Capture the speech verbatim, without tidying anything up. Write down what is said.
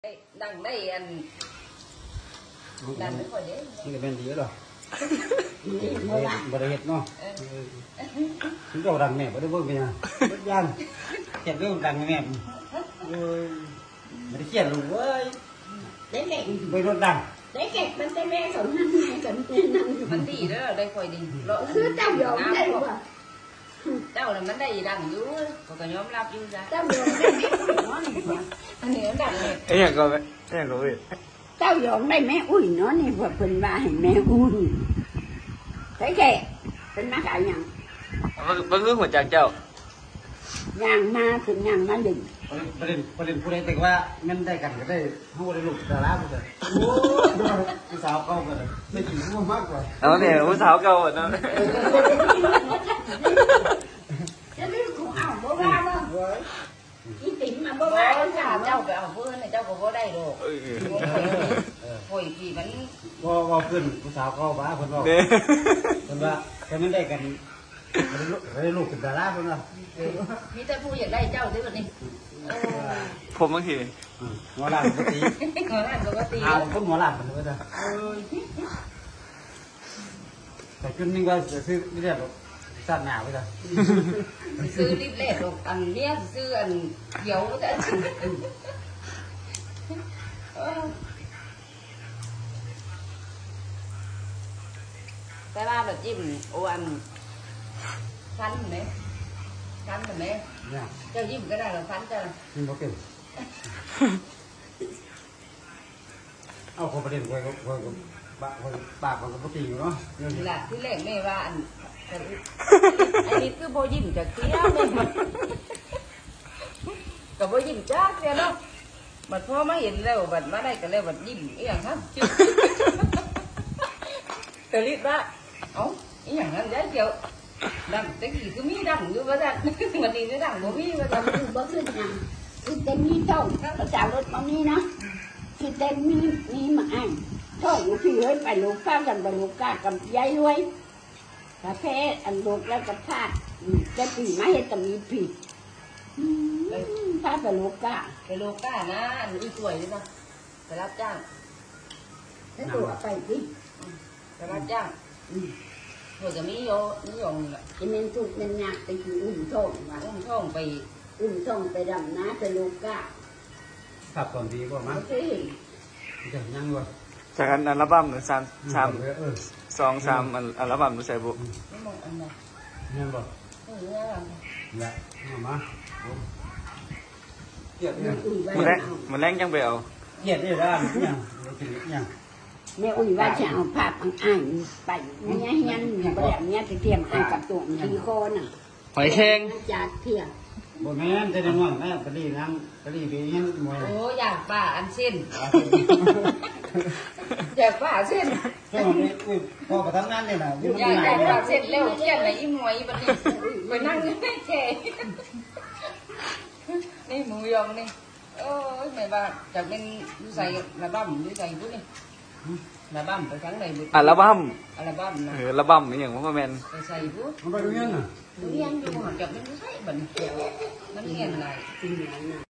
ดังได้อันดังไม่ค่อยเด้นี่ก็เป็นดีหรอบ่ได้เฮ็ดเนาะถึงเราดังแม่บ่ได้เบิ่งเป็นยังบ่ย่านเฮ็ดเรื่องดังแม่เอ้ยบ่ได้เขียนลูกเว้ยได้เก่งไปรถดังได้เก่งมันจะแม่ของนั่นแม่กันเป็นนั่นมันดีเด้อได้ค่อยดีคือเจ้าโยมได้บ่เจ้าน่ะมันได้ดังอยู่ก็ก็ยอมรับอยู่จ้ะเจ้าโยมได้แม่อุ้ยน้อนี่บ่อันนี้ดังเลยไอ้ยังก็ไอ้ยังก็เว้ยเจ้าโยมได้แม่อุ้ยน้อนี่บ่เพิ่นว่าให้แม่อุ้ยได้แก่เป็นมาขายหยังมันเรื่องหัวใจเจ้าย่างมาถึงย่างมาดึงประเด็นประเด็นผู้ใดแต่ว่ามันได้กันก็ได้เฮาบ่ได้ลูกดาราบ่ได้โอ้ผู้สาวเก่าก็ได้ไม่กินหัวมากกว่าเอาเนี่ยผู้สาวเก่าอ่ะนะจะลืมของเอาบ่ว่าบ่อีติ๋มมาบ่ว่าเจ้าเจ้าไปเอาเพิ่นเจ้าก็บ่ได้ดอกโอ้ยพี่มันบ่บ่ขึ้นผู้สาวเก่าบ้าเพิ่นว่าเพิ่นว่าแต่มันได้กันได้ลูกเป็นดาราเพิ่นว่ามีแต่ผู้อยากได้เจ้าซื่อบัดนี้ผมบางทีหัวหลานปกติหัวหลานปกติเอาคนหัวหลานมันก็ได้แต่ขึ้นนี่ก็ซื้อเรียกสัตว์หนาไปจ้ะซื้อรีบเล่ดอกอันเนี้ยซื้ออันเขียวจะแต่ว่าแบบจิ้มโออันฟันไหมฟันไหมเจ้ายิ้มก็ได้หรอฟันเจ้ายิ้มบ่เก่งเอาคนประเด็นไว้ก็ไว้ก็ปากปากมันก็ตีอยู่เนาะนี่แหละที่แรกแม่ว่าอันไอ้นี่คือโบยิ้มจากเตี้ยแม่กับโบยิ้มจ้าเตี้ยเนาะบัดพ่อมาเห็นแล้วบัดมาได้กันแล้วบัดยิ้มอีอย่างนั้นแต่รีบว่าเอ้าอีอย่างนั้นได้เกี่ยวดังแต่กี่คือมีดังอยู่ว่าดังวันนี้ไม่ดังบ่มีว่าดังบ่ขึ้นหยังคือเต็มมีเจ้าก็จะรถบ่มีเนาะคือเต็มมีมีมาอ้ายโทษอยู่พี่เอ้ยไปลูกฟ้ากันไปลูกกากับยายรวยกาแฟอันลูกแล้วก็พาดจะปีมาเฮ็ดก็มีผิดพาไปลูกกาไปลูกกานะอันนี้สวยเลยนะไปรับจ้างแล้วตัวไปดิไปรับจ้างเพื่อจะมีโยนิยมแหละจะเป็นทุกเป็นยากไปกินอุ้มท้องว่าอุ้มท้องไปอุ้มท้องไปดำน้าไปลูกกาขับก่อนดีกว่ามั้งจะยังวะจากอัลบั้มหรือสามสามสองสามอัลบั้มหรือใส่บุไม่มองอันไหนยังบ่เออเนี่ยละมามาเกียดเนี่ยมันแรงมันแรงจังเบลเกียดเนี่ยด้านยังยังแม่อุ้ยว่าจะเอาภาพอ่านไปเนี่ยยันแบบเนี้ยจะเทียมอ่านกับตัวมีโคนอ่ะหอยแข็งจากเทียมบ่แม่นแต่ในห้องแม่กะลีนั่งกะลีไปเฮ็ดมวยโอ้อยากป่าอันเส้นอยากป่าเส้นช่วงนี้อุ้ยพอไปทำงานเลยนะอยากได้ป่าเส้นเร็วเส้นไหนอีมวยบัดนี้ไปนั่งให้แช่นี่หมูยองนี่โอ้ยไม่บ้าจากเป็นใส่ระบำหรือใส่พวกนี้ระบำไปทั้งไหนอัลบั้มอัลบั้มนะเอออัลบั้มนี่อย่างว่าแมนไปใส่พวกมันไปดูยังน่ะดูยังดูหันจับมันไม่ใช่บัดนี้มันเงียบอะไร